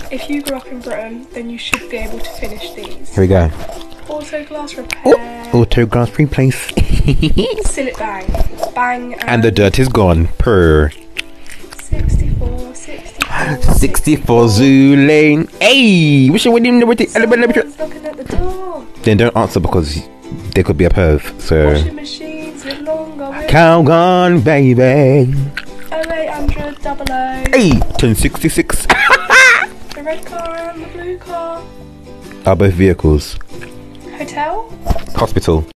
If you grew up in Britain, then you should be able to finish these. Here we go. Auto glass repair. Auto glass replace. Seal it bang. Bang. And the dirt is gone. Purr. 64. 64 Zoo Lane. Hey, we should win him. Someone's knocking at the door. Then don't answer because they could be a perv. So. Washing machines live longer. Calgon, baby. 0800 00. Hey, 1066. The red car and the blue car. Are both vehicles. Hotel. Hospital.